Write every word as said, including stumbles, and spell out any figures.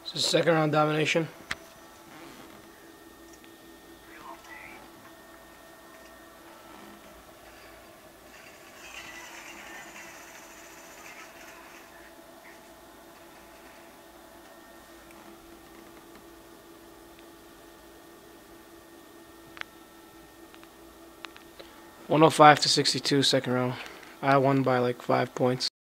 So second round domination. one oh five to sixty-two second round. I won by like five points.